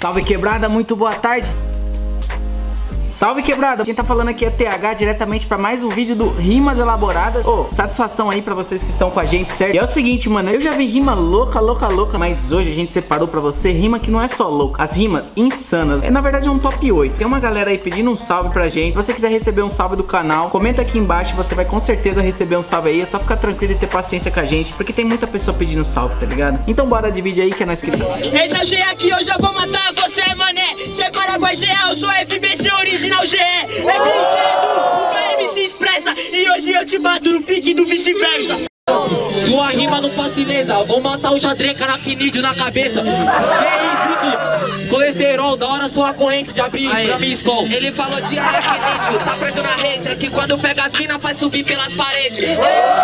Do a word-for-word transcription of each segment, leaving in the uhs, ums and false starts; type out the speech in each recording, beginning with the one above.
Salve, quebrada, muito boa tarde. Salve, quebrada! Quem tá falando aqui é T H, diretamente pra mais um vídeo do Rimas Elaboradas. Ô, oh, satisfação aí pra vocês que estão com a gente, certo? E é o seguinte, mano, eu já vi rima louca, louca, louca, mas hoje a gente separou pra você rima que não é só louca, as rimas insanas. É, na verdade, é um top oito. Tem uma galera aí pedindo um salve pra gente. Se você quiser receber um salve do canal, comenta aqui embaixo, você vai com certeza receber um salve aí. É só ficar tranquilo e ter paciência com a gente, porque tem muita pessoa pedindo salve, tá ligado? Então bora dividir aí que é nós que tem. Esse G aqui eu já vou matar você, mané. Cê Paraguai G A, eu sou F B C original G E. É brinquedo, o K M se expressa. E hoje eu te bato no pique do vice-versa. Sua rima não facileza, vou matar o xadreca na quinídeo na cabeça. Cê é ridículo, colesterol, da hora sua corrente de abrir pra mim escol. Ele falou de área quinídeo, tá preso na rede. Aqui quando pega as minas faz subir pelas paredes. Ele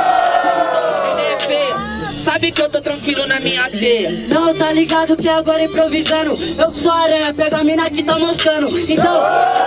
é feio. Sabe que eu tô tranquilo na minha teia. Não, tá ligado que agora improvisando. Eu que sou aranha, pego a mina que tá moscando. Então...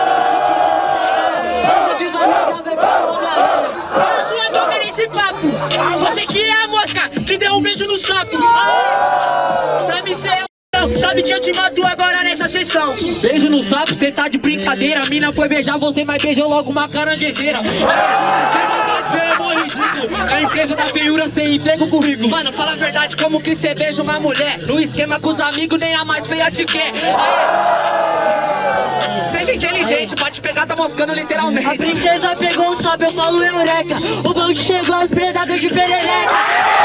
Olha sua doga nesse papo. Você que é a mosca que deu um beijo no sapo. Pra me ser eu, sabe que eu te mato agora nessa sessão. Beijo no sapo, cê tá de brincadeira. A mina foi beijar você, mas beijou logo uma caranguejeira. Cê é mó ridículo. Na empresa da feiura cê entrega o currículo. Mano, fala a verdade, como que cê beija uma mulher? No esquema com os amigos, nem a mais feia te quer. Seja inteligente, pode pegar, tá moscando literalmente. A princesa pegou o sapo, eu falo eureka. O bonde chegou aos predadores de perereca.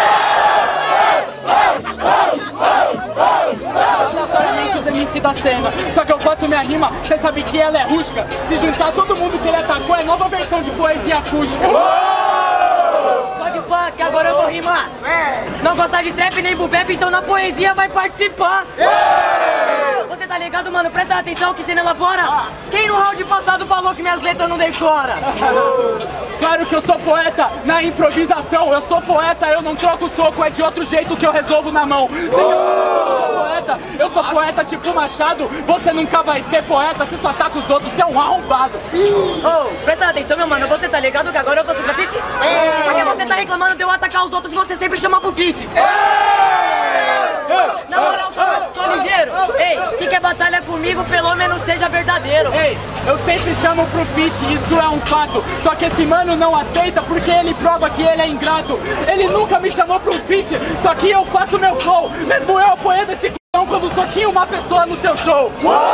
Aleatoriamente os M C da cena. Só que eu faço minha rima, cê sabe que ela é rústica. Se juntar todo mundo que ele atacou, é nova versão de poesia acústica. Pode pá, que agora eu vou rimar. Não gostar de trap nem bubep, então na poesia vai participar. Você tá ligado, mano? Presta atenção que cê não elabora. Quem no round passado falou que minhas letras não decora? Claro que eu sou poeta na improvisação. Eu sou poeta, eu não troco soco, é de outro jeito que eu resolvo na mão. Senhor, eu sou poeta, eu sou poeta tipo Machado. Você nunca vai ser poeta, você só ataca os outros, você é um arrombado. Oh, presta atenção, meu mano. Você tá ligado que agora eu faço grafite? Porque você tá reclamando de eu atacar os outros e você sempre chama pro feat. Na moral, sou, sou ligeiro. Ei, se quer batalha comigo, pelo menos seja verdadeiro. Ei, eu sempre chamo pro feat, isso é um fato. Só que esse mano não aceita porque ele prova que ele é ingrato. Ele nunca me chamou pro feat, só que eu faço meu flow. Mesmo eu apoiando esse c******, quando só tinha uma pessoa no seu show.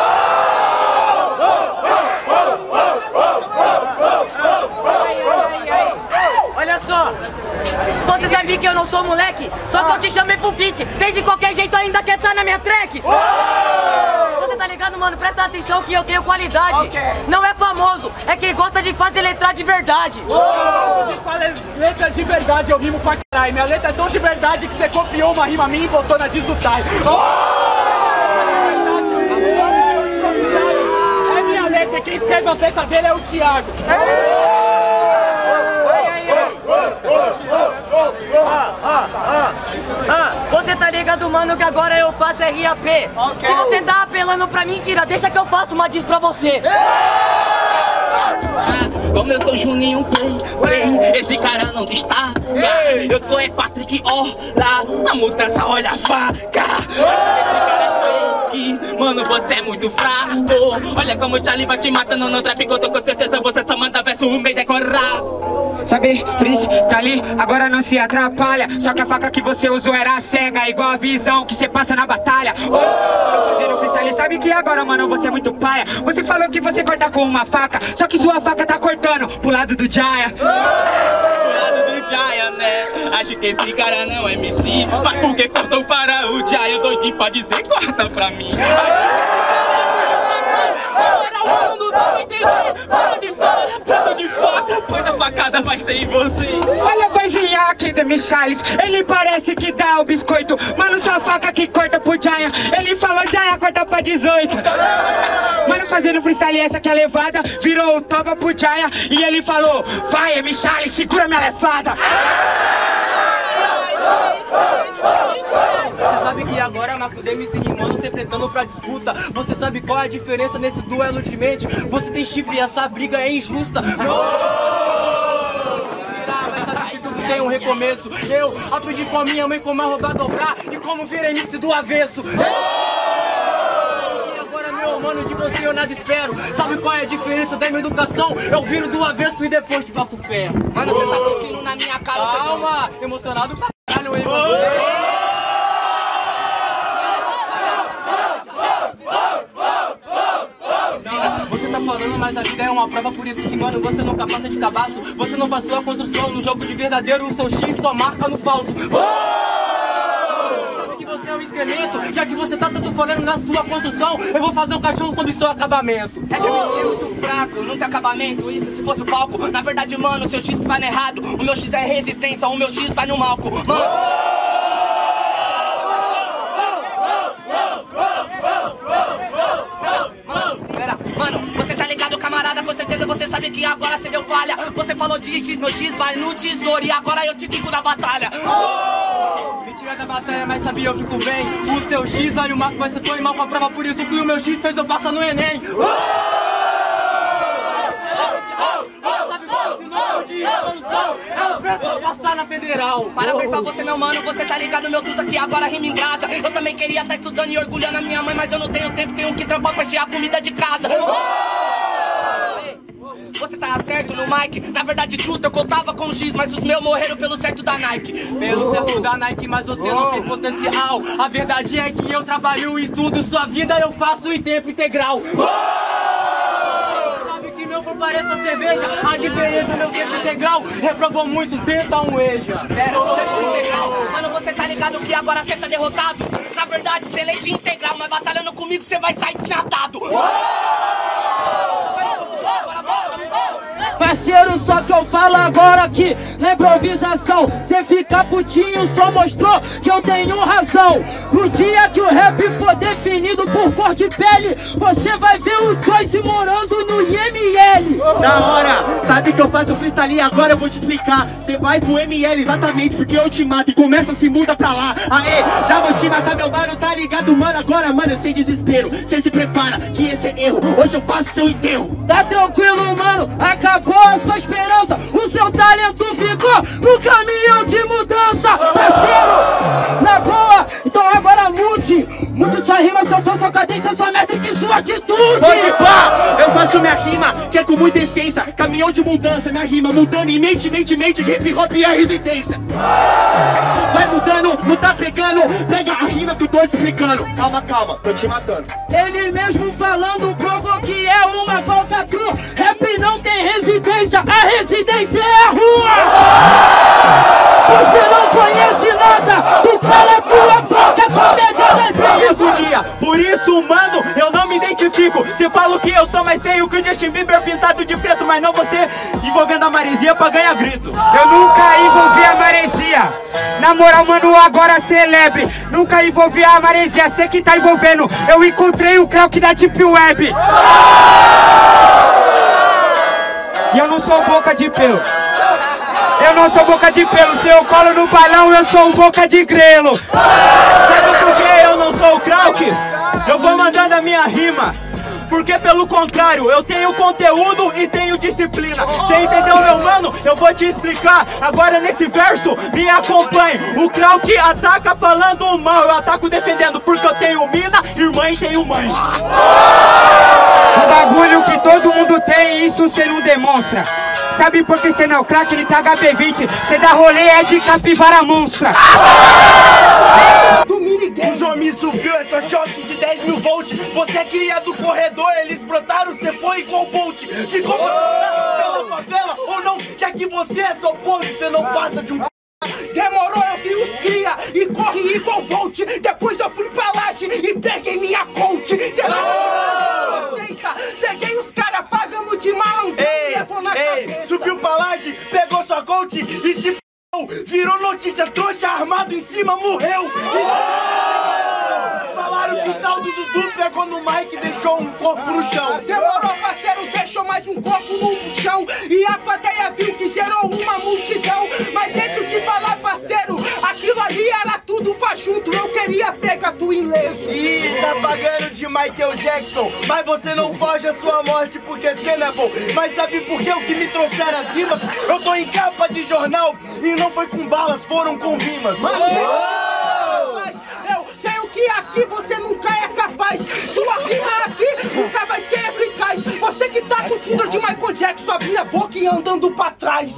Olha só, você sabia que eu não sou moleque? Só que eu te chamei pro feat, fez de qualquer jeito ainda quer estar na minha track. Você tá ligado, mano? Presta atenção que eu tenho qualidade. Não é famoso, é quem gosta de fazer letra de verdade. De fazer letra de verdade, eu rimo pra caralho. Minha letra é tão de verdade que você copiou uma rima minha e botou na Dizutai. É minha letra, quem escreve a letra dele é o Thiago. Você tá ligado, mano, que agora eu faço R A P. Okay. Se você tá apelando pra mentira, deixa que eu faço uma diss pra você. Como eu sou Juninho Play, play, esse cara não destaca. Eu sou é Patrick, ó, lá, a mudança, olha a faca. Esse cara é fake, mano, você é muito fraco. Olha como o Charlie vai te matando no trap, que eu tô com certeza você só manda verso meio decorado. Sabe, freestyle, agora não se atrapalha. Só que a faca que você usou era cega, igual a visão que você passa na batalha. Oh, fazendo freestyle, sabe que agora, mano, você é muito paia. Você falou que você corta com uma faca, só que sua faca tá cortando pro lado do Jaya. Pro lado do Jaya, né? Acho que esse cara não é M C, mas por que cortou para o Jaya? Doidinho pra dizer, corta pra mim. Para o mundo não entender, para de falar, para de falar, pois a facada vai ser em você. Olha a vozinha aqui do Michalis, ele parece que dá o biscoito. Mano, sua faca que corta pro Jaya, ele falou Jaya, corta pra dezoito. Mano, fazendo freestyle, essa que é a levada, virou o topa pro Jaya e ele falou, vai, Michalis, segura minha levada. Você sabe que agora na M C rimando, se enfrentando pra disputa. Você sabe qual é a diferença nesse duelo de mente? Você tem chifre e essa briga é injusta. Mas sabe que tudo tem um recomeço. Eu aprendi com a minha mãe como a roubar, dobrar e como vir M C do avesso. Não, mano, de você eu nada espero. Sabe qual é a diferença da minha educação? Eu viro do avesso e depois te passo ferro. Mano, você tá cuspindo na minha cara. Calma, emocionado pra caralho, hein, mano? Você tá falando, mas a vida é uma prova, por isso que, mano, você nunca passa de cabaço. Você não passou a construção no jogo de verdadeiro, o seu X só marca no falso. Sabe que você é um esqueleto, já que você tá tanto falando na sua construção, eu vou fazer um cachorro sobre seu acabamento. É que você é muito fraco, não tem acabamento, isso se fosse o palco. Na verdade, mano, o seu X tá errado, o meu X é resistência, o meu X vai no malco. Mano... Mano, você tá ligado, camarada, com certeza você sabe que agora você deu falha. Você falou de X, meu X vai no tesouro e agora eu te fico na batalha. Oh! Me tira da batalha, mas sabia eu fico bem. O seu X vai no marco, mas você foi mal pra prova, por isso que o meu X fez eu passar no Enem. Oh! Passar na federal. Parabéns pra você, meu mano, você tá ligado, meu truta que agora rima em brasa. Eu também queria estar estudando e orgulhando a minha mãe, mas eu não tenho tempo, tenho que trampar pra encher a comida de casa. Você tá certo no mic, na verdade truta, eu contava com o X, mas os meus morreram pelo certo da Nike. Pelo certo da Nike, mas você não tem potencial. A verdade é que eu trabalho e estudo sua vida, eu faço em tempo integral. Por pareça cerveja, a diferença meu tempo integral reprovou muitos, tenta um eja. Pera, o tempo integral, mano, você tá ligado que agora você tá derrotado. Na verdade, você é leite integral, mas batalhando comigo você vai sair desnatado. Parceiro, só que eu falo agora aqui na improvisação. Cê fica putinho, só mostrou que eu tenho razão. No dia que o rap for definido por cor de pele, você vai ver o Joyce morando no I M L. Da hora, sabe que eu faço freestyle e agora eu vou te explicar. Cê vai pro M L exatamente porque eu te mato e começa, se muda pra lá. Aê, já vou te matar, meu mano, tá ligado, mano? Agora, mano, sem desespero, cê se prepara que esse é erro, hoje eu faço seu enterro. Tá tranquilo, mano, acabou a sua esperança, o seu talento ficou no caminho de mudança. Parceiro, na boa, então agora mude. Mude sua rima, seu flow, sua cadência, sua métrica e sua atitude. Pode pá, eu faço minha rima, que é com muita essência. Caminhão de mudança, minha rima mudando em mente, mente, mente, hip hop e a residência. Vai mudando, não tá pegando, pega a rima que eu tô explicando. Calma, calma, tô te matando. Ele mesmo falando provou que é uma volta true. Rap não tem residência, a residência é a rua. Você não conhece nada, tu cala tua boca, comédia da vida. Isso dia, por isso, mano, eu não me identifico. Você fala que eu sou mais feio que o Justin Bieber pintado de preto, mas não você envolvendo a maresia pra ganhar grito. Eu nunca envolvi a maresia. Na moral, mano, agora celebre. Nunca envolvi a maresia, cê que tá envolvendo. Eu encontrei o Krauk da Deep Web. E eu não sou boca de pelo. Eu não sou boca de pelo. Se eu colo no balão, eu sou um boca de grelo. Sabe por que eu não sou o Krauk? Eu vou mandando a minha rima. Porque pelo contrário, eu tenho conteúdo e tenho disciplina. Você entendeu, meu mano? Eu vou te explicar. Agora nesse verso, me acompanhe. O Krauk ataca falando mal, eu ataco defendendo. Porque eu tenho mina, irmã e tenho mãe. O bagulho que todo mundo tem, isso cê não demonstra. Sabe por que cê não é o craque? Ele tá H B vinte. Cê dá rolê é de capivara monstra. Os homens subiu essa choque de dez mil volts. Você é cria do corredor, eles brotaram, você foi igual Bolt. Ficou pela favela ou não? Já que você é só pose, você não passa de um. Demorou, eu vi os cria e corre igual Bolt. Depois eu fui pra laje e peguei minha coach. Cê não aceita, peguei os caras pagando de malandro. Ei, ei, subiu pra laje, pegou sua coach e se f***. Virou notícia, trouxa armado em cima, morreu. Falaram que o tal do Dudu pegou no mic e deixou um corpo no chão. Demorou, parceiro, deixou mais um corpo no chão. E a plateia viu que gerou uma multidão. Mas deixa eu te falar, parceiro, aquilo ali era tudo fajuto. Eu queria pegar tu ileso. Ih, tá pagando de Michael Jackson. Mas você não foge a sua morte porque cê não é bom. Mas sabe por que o que me trouxeram as rimas? Eu tô em capa de jornal e não foi com balas, foram com rimas. Eu sei o que aqui você nunca é capaz. Sua rima aqui minha boca e andando pra trás.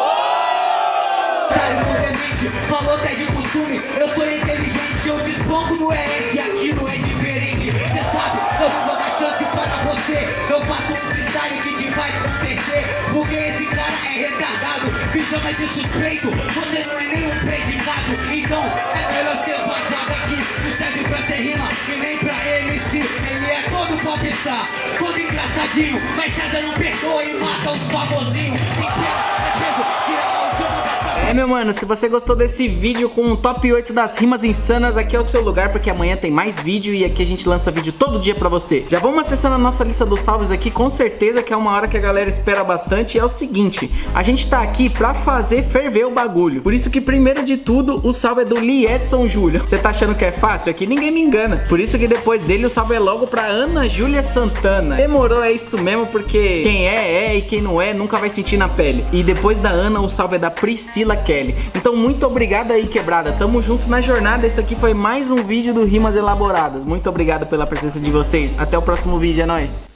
Falou até de costume, eu sou inteligente, eu desponto no R S e aqui não é diferente. Cê sabe, eu vou dar chance para você, eu faço um freestyle que te faz acontecer. Porque esse cara é retardado, me chama de suspeito, você não é nenhum predicado. Então é melhor ser vazado aqui, não serve pra ter rima e nem pra M C. Ele é todo popstar, todo engraçadinho, mas César não perdoa e mata os famosinhos. Sem pena, é peso, tira o jogo da É, meu mano, se você gostou desse vídeo com o top oito das rimas insanas, aqui é o seu lugar, porque amanhã tem mais vídeo e aqui a gente lança vídeo todo dia pra você. Já vamos acessando a nossa lista dos salves aqui, com certeza que é uma hora que a galera espera bastante. E é o seguinte, a gente tá aqui pra fazer ferver o bagulho. Por isso que, primeiro de tudo, o salve é do Lee Edson Júlio. Você tá achando que é fácil? Aqui ninguém me engana. Por isso que depois dele o salve é logo pra Ana Júlia Santana. Demorou, é isso mesmo, porque quem é, é, e quem não é, nunca vai sentir na pele. E depois da Ana, o salve é da Priscila Kelly. Então muito obrigado aí, quebrada, tamo junto na jornada. Isso aqui foi mais um vídeo do Rimas Elaboradas. Muito obrigado pela presença de vocês, até o próximo vídeo, é nóis.